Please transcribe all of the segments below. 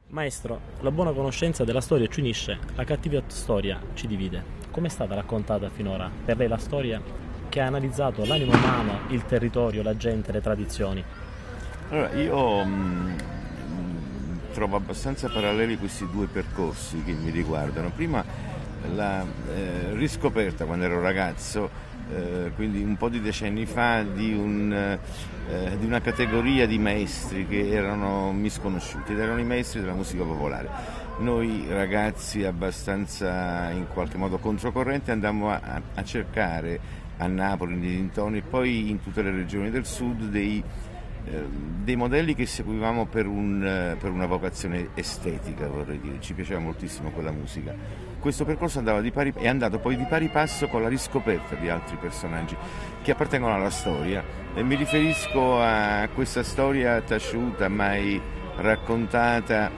Maestro, la buona conoscenza della storia ci unisce, la cattiva storia ci divide. Come è stata raccontata finora per lei la storia che ha analizzato l'animo umano, il territorio, la gente, le tradizioni? Allora, io trovo abbastanza paralleli questi due percorsi che mi riguardano. Prima la riscoperta quando ero ragazzo, quindi un po' di decenni fa, di una categoria di maestri che erano misconosciuti ed erano i maestri della musica popolare. Noi ragazzi abbastanza in qualche modo controcorrente andammo a cercare a Napoli, nei dintorni e poi in tutte le regioni del sud dei modelli che seguivamo per una vocazione estetica, vorrei dire. Ci piaceva moltissimo quella musica. Questo percorso è andato poi di pari passo con la riscoperta di altri personaggi che appartengono alla storia, e mi riferisco a questa storia taciuta, mai raccontata,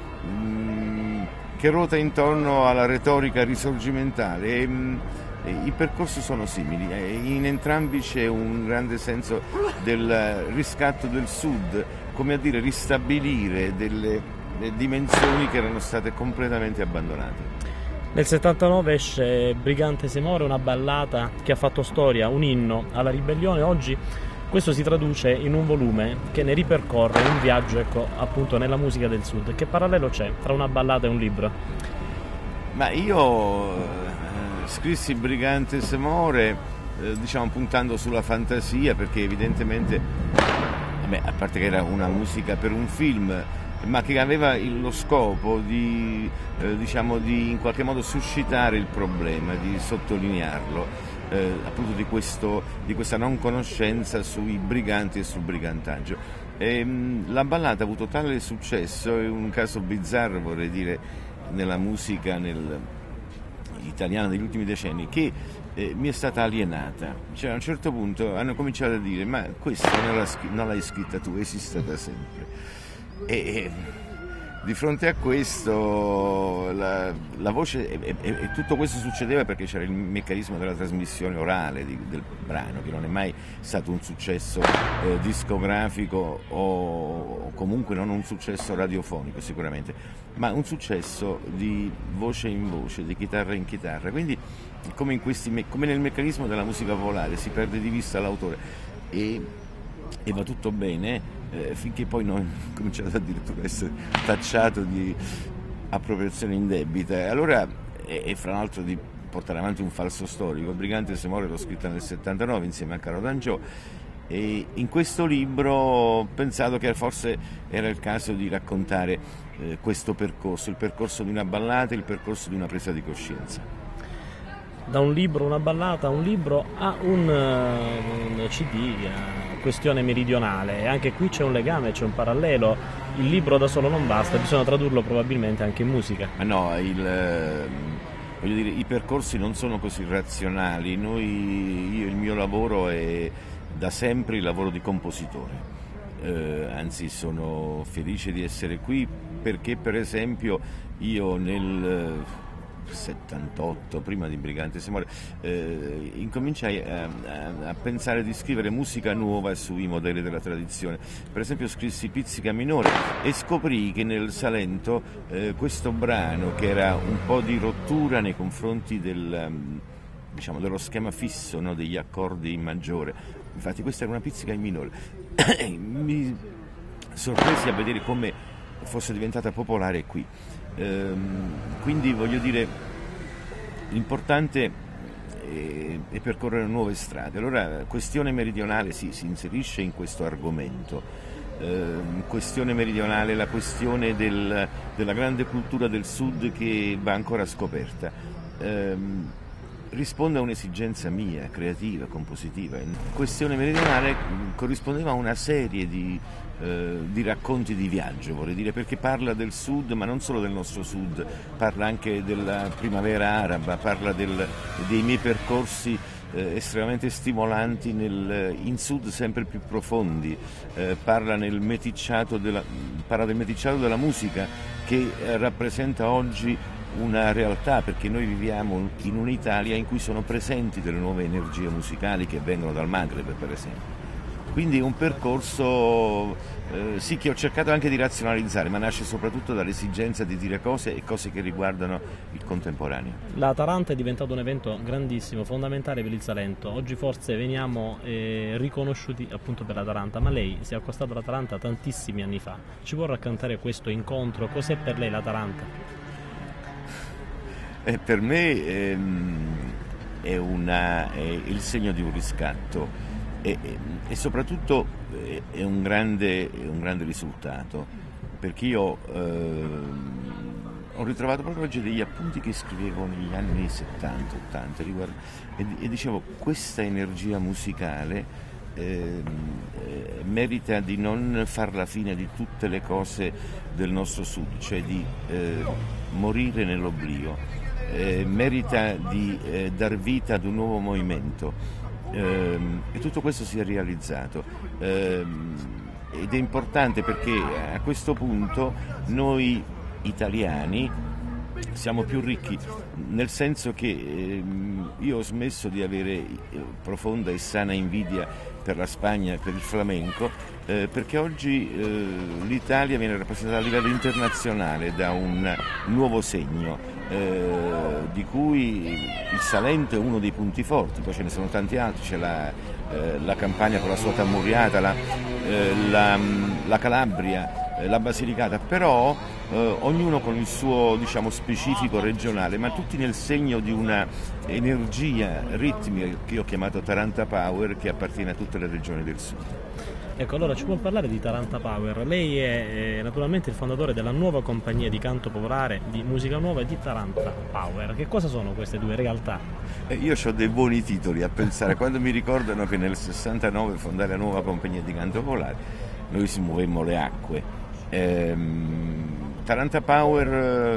che ruota intorno alla retorica risorgimentale. I percorsi sono simili, in entrambi c'è un grande senso del riscatto del Sud, come a dire ristabilire delle dimensioni che erano state completamente abbandonate. Nel 79 esce Brigante se muore, una ballata che ha fatto storia, un inno alla ribellione. Oggi questo si traduce in un volume che ne ripercorre un viaggio, ecco, appunto nella musica del Sud. Che parallelo c'è tra una ballata e un libro? Ma io scrissi Brigante se muore, diciamo puntando sulla fantasia, perché evidentemente, a parte che era una musica per un film, ma che aveva lo scopo di in qualche modo suscitare il problema, di sottolinearlo, appunto di questa non conoscenza sui briganti e sul brigantaggio. La ballata ha avuto tale successo, è un caso bizzarro, vorrei dire, nella musica italiana degli ultimi decenni, che mi è stata alienata. Cioè, a un certo punto hanno cominciato a dire: ma questa non l'hai scritta tu, esiste da sempre. E di fronte a questo la voce, e tutto questo succedeva perché c'era il meccanismo della trasmissione orale del brano, che non è mai stato un successo discografico o comunque non un successo radiofonico sicuramente, ma un successo di voce in voce, di chitarra in chitarra. Quindi come nel meccanismo della musica popolare si perde di vista l'autore e va tutto bene, finché poi non è cominciato addirittura a essere tacciato di appropriazione indebita. Allora, e fra l'altro di portare avanti un falso storico, Brigante se muore l'ho scritta nel 79 insieme a Caro D'Angiò, e in questo libro ho pensato che forse era il caso di raccontare questo percorso, il percorso di una ballata, il percorso di una presa di coscienza. Da un libro, una ballata, un libro a un CD, questione meridionale, e anche qui c'è un legame, c'è un parallelo. Il libro da solo non basta, bisogna tradurlo probabilmente anche in musica. Ma no, voglio dire, i percorsi non sono così razionali. Il mio lavoro è da sempre il lavoro di compositore, anzi sono felice di essere qui perché, per esempio, io nel 78, prima di Brigante se muore, incominciai a pensare di scrivere musica nuova sui modelli della tradizione. Per esempio scrissi Pizzica minore e scoprì che nel Salento questo brano, che era un po' di rottura nei confronti dello schema fisso, no, degli accordi in maggiore, infatti questa era una pizzica in minore, mi sorpresi a vedere come fosse diventata popolare qui. Quindi voglio dire, l'importante è percorrere nuove strade. Allora, questione meridionale si inserisce in questo argomento. Questione meridionale, la questione della grande cultura del Sud che va ancora scoperta. Risponde a un'esigenza mia, creativa, compositiva. Questione meridionale corrispondeva a una serie di racconti di viaggio, vorrei dire, perché parla del Sud, ma non solo del nostro Sud, parla anche della primavera araba, parla dei miei percorsi estremamente stimolanti in Sud sempre più profondi, parla del meticciato della musica che rappresenta oggi una realtà, perché noi viviamo in un'Italia in cui sono presenti delle nuove energie musicali che vengono dal Maghreb, per esempio. quindi è un percorso sì, che ho cercato anche di razionalizzare, ma nasce soprattutto dall'esigenza di dire cose e cose che riguardano il contemporaneo. La Taranta è diventato un evento grandissimo, fondamentale per il Salento. Oggi forse veniamo riconosciuti appunto per la Taranta, ma lei si è accostata alla Taranta tantissimi anni fa. Ci può raccontare questo incontro? Cos'è per lei la Taranta? Per me è il segno di un riscatto e soprattutto è un grande risultato, perché io ho ritrovato proprio oggi degli appunti che scrivevo negli anni 70-80 e dicevo, questa energia musicale merita di non far la fine di tutte le cose del nostro sud, cioè di morire nell'oblio, merita di dar vita ad un nuovo movimento. E tutto questo si è realizzato ed è importante perché a questo punto noi italiani siamo più ricchi, nel senso che io ho smesso di avere profonda e sana invidia per la Spagna e per il flamenco, perché oggi l'Italia viene rappresentata a livello internazionale da un nuovo segno, di cui il Salento è uno dei punti forti, poi ce ne sono tanti altri, c'è la Campania con la sua Tamurriata, la Calabria, la Basilicata, però ognuno con il suo, diciamo, specifico regionale, ma tutti nel segno di una energia ritmica che io ho chiamato Taranta Power, che appartiene a tutte le regioni del sud. Ecco, allora ci può parlare di Taranta Power? Lei è naturalmente il fondatore della nuova compagnia di canto popolare, di musica nuova e di Taranta Power. Che cosa sono queste due realtà? Io ho dei buoni titoli a pensare, quando mi ricordano che nel 69 fondai la nuova compagnia di canto popolare, noi si muovemmo le acque. Taranta Power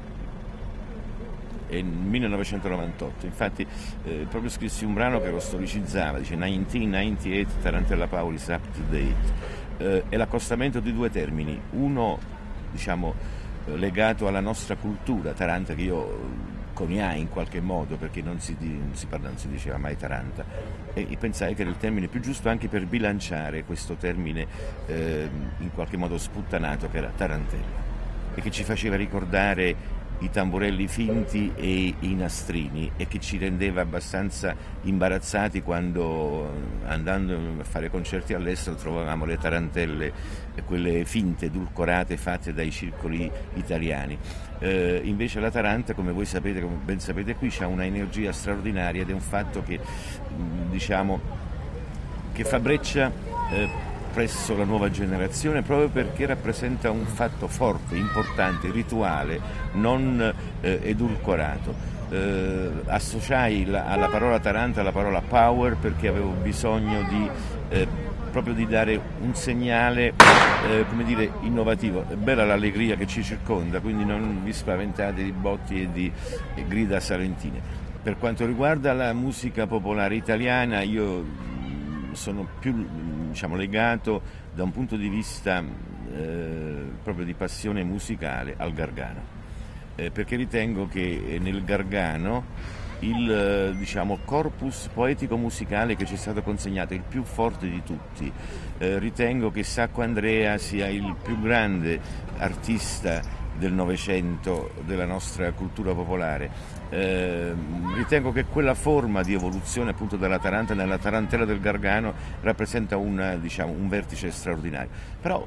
è nel 1998, infatti proprio scrissi un brano che lo storicizzava, dice 1998 Tarantella Power is up to date, è l'accostamento di due termini, uno diciamo legato alla nostra cultura, Taranta, che io coniai in qualche modo perché non si diceva mai Taranta, e pensai che era il termine più giusto anche per bilanciare questo termine in qualche modo sputtanato, che era tarantella, e che ci faceva ricordare i tamburelli finti e i nastrini, e che ci rendeva abbastanza imbarazzati quando, andando a fare concerti all'estero, trovavamo le tarantelle, quelle finte, edulcorate, fatte dai circoli italiani. Invece la Taranta, come voi sapete, come ben sapete qui, ha una energia straordinaria, ed è un fatto che diciamo che fa breccia presso la nuova generazione, proprio perché rappresenta un fatto forte, importante, rituale, non edulcorato. Associai alla parola Taranta la parola power, perché avevo bisogno proprio di dare un segnale come dire, innovativo. È bella l'allegria che ci circonda, quindi non vi spaventate di botti e di grida salentine. Per quanto riguarda la musica popolare italiana, io sono più, diciamo, legato da un punto di vista proprio di passione musicale al Gargano, perché ritengo che nel Gargano il diciamo, corpus poetico musicale che ci è stato consegnato è il più forte di tutti. Ritengo che Sacco Andrea sia il più grande artista del Novecento della nostra cultura popolare. Ritengo che quella forma di evoluzione appunto della Taranta nella tarantella del Gargano rappresenta un vertice straordinario. Però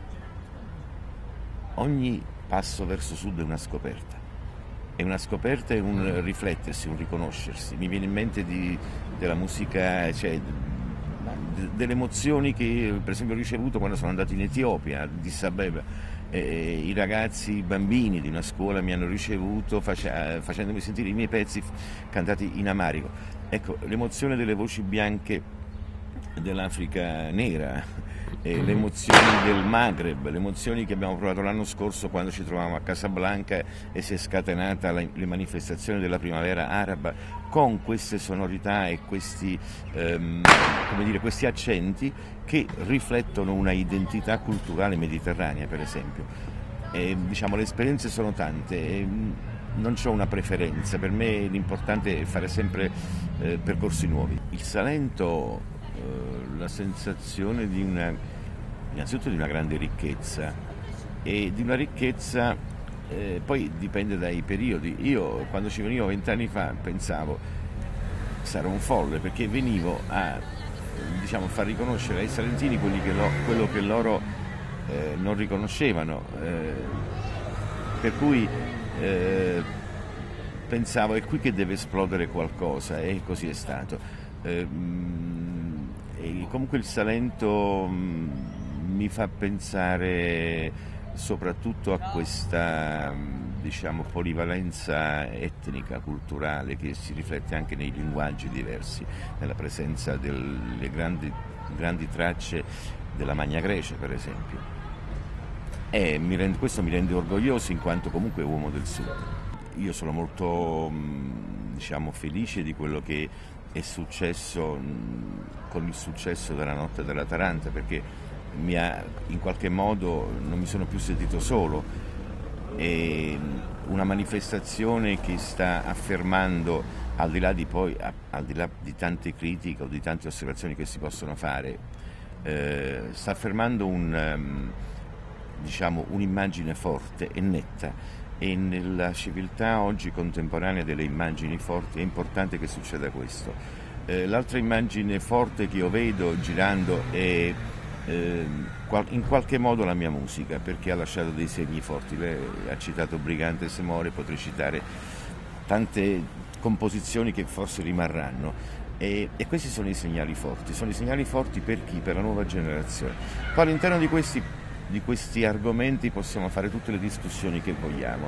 ogni passo verso sud è una scoperta. È una scoperta e un riflettersi, un riconoscersi. Mi viene in mente della musica, cioè delle emozioni che per esempio ho ricevuto quando sono andato in Etiopia, a Addis Abeba. I ragazzi, i bambini di una scuola mi hanno ricevuto facendomi sentire i miei pezzi cantati in amarico. Ecco, l'emozione delle voci bianche dell'Africa nera, le emozioni del Maghreb, le emozioni che abbiamo provato l'anno scorso quando ci trovavamo a Casablanca e si è scatenata le manifestazioni della primavera araba, con queste sonorità e questi accenti che riflettono una identità culturale mediterranea, per esempio. Le esperienze sono tante, non c'ho una preferenza, per me l'importante è fare sempre percorsi nuovi. Il Salento la sensazione innanzitutto di una grande ricchezza, e di una ricchezza poi dipende dai periodi. Io quando ci venivo 20 anni fa pensavo sarò un folle, perché venivo a far riconoscere ai salentini quello che loro non riconoscevano, per cui pensavo è qui che deve esplodere qualcosa, e così è stato. E comunque il Salento mi fa pensare soprattutto a questa polivalenza etnica, culturale, che si riflette anche nei linguaggi diversi, nella presenza delle grandi tracce della Magna Grecia, per esempio. Questo mi rende orgoglioso in quanto comunque uomo del Sud. Io sono molto felice di quello che è successo con il successo della Notte della Taranta, perché in qualche modo non mi sono più sentito solo. È una manifestazione che sta affermando, al di là di tante critiche o di tante osservazioni che si possono fare, sta affermando un'immagine forte e netta. E nella civiltà oggi contemporanea delle immagini forti è importante che succeda questo. L'altra immagine forte che io vedo girando è in qualche modo la mia musica, perché ha lasciato dei segni forti. Lei ha citato Brigante se muore, potrei citare tante composizioni che forse rimarranno, e questi sono i segnali forti per chi? Per la nuova generazione. Poi all'interno di questi argomenti possiamo fare tutte le discussioni che vogliamo,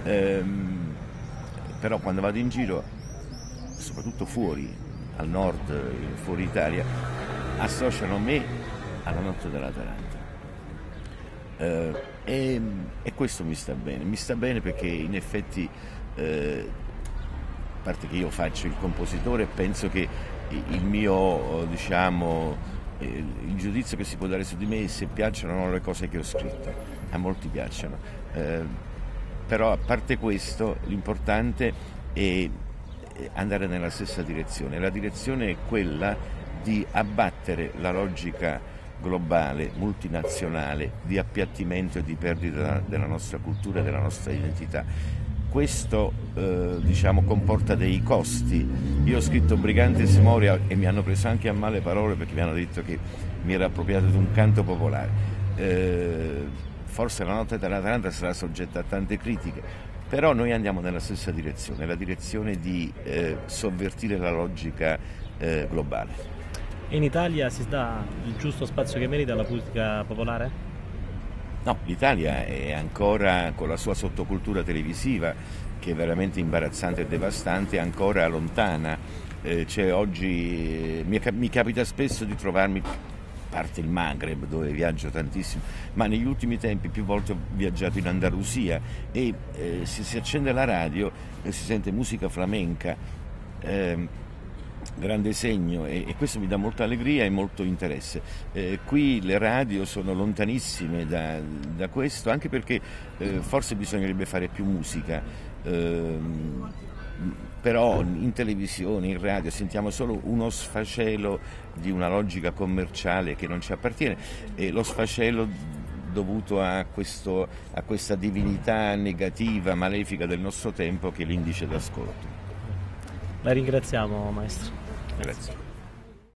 però quando vado in giro, soprattutto fuori, al nord, fuori Italia, associano me alla Notte della Taranta, e questo mi sta bene perché in effetti, a parte che io faccio il compositore, penso che il mio il giudizio che si può dare su di me è se piacciono o no le cose che ho scritto. A molti piacciono, però a parte questo l'importante è andare nella stessa direzione. La direzione è quella di abbattere la logica globale, multinazionale, di appiattimento e di perdita della nostra cultura e della nostra identità. Questo comporta dei costi. Io ho scritto Brigante se muore e mi hanno preso anche a male parole, perché mi hanno detto che mi era appropriato di un canto popolare. Forse la Notte della Taranta sarà soggetta a tante critiche, però noi andiamo nella stessa direzione, la direzione di sovvertire la logica globale. In Italia si dà il giusto spazio che merita alla musica popolare? No, l'Italia è ancora, con la sua sottocultura televisiva, che è veramente imbarazzante e devastante, ancora lontana. Oggi mi capita spesso di trovarmi, a parte il Maghreb dove viaggio tantissimo, ma negli ultimi tempi più volte ho viaggiato in Andalusia, e se si accende la radio e si sente musica flamenca, grande segno, e questo mi dà molta allegria e molto interesse. Qui le radio sono lontanissime da questo, anche perché forse bisognerebbe fare più musica, però in televisione, in radio sentiamo solo uno sfacelo di una logica commerciale che non ci appartiene, e lo sfacelo dovuto a questa divinità negativa, malefica del nostro tempo, che è l'indice d'ascolto. La ringraziamo, maestro. Grazie.